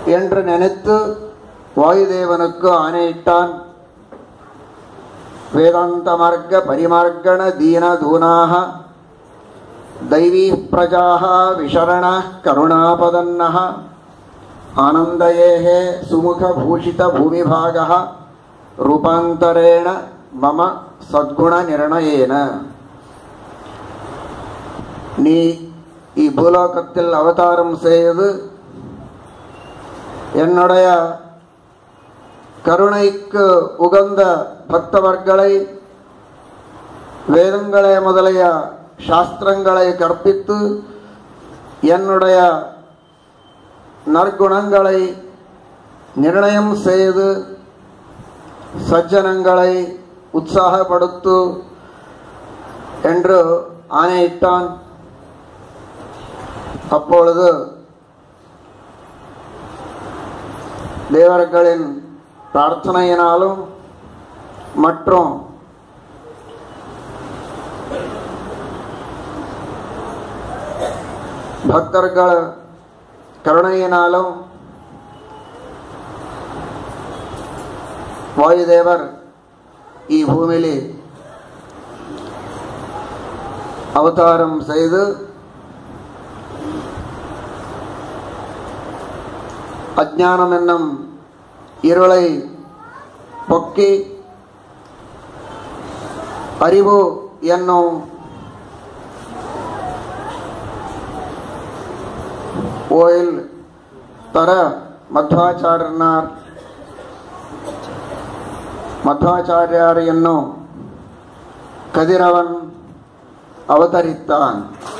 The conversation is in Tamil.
என்று நினைத்து வாயுதேவனுக்கு ஆணையிட்டான். வேதாந்த மார்க்க பரிமார்கண தீன தூனாக தைவீ பிரஜாः விசரணः கருணாபதன்னः ஆனந்தயேஹே சுமுக பூஷித பூமிபாகः ரூபாந்தரேண மம சத்குண நிர்ணயேன. நீ பூலோகத்தில் அவதாரம் செய்து என்னுடைய கருணைக்கு உகந்த பக்தவர்களை வேதங்களை முதலிய சாஸ்திரங்களை கற்பித்து என்னுடைய நற்குணங்களை நிர்ணயம் செய்து சஜ்ஜனங்களை உற்சாகப்படுத்து என்று ஆணையிட்டான். அப்பொழுது தேவர்களின் பிரார்த்தனையினாலும் மற்றும் பக்தர்கள் கருணையினாலும் வாயுதேவர் பூமியில் அவதாரம் செய்து அஜ்ஞானம் என்னும் இருளை போக்கி அறிவு என்னும் ஓயில் தர மத்வாச்சாரியார் என்னும் கதிரவன் அவதரித்தான்.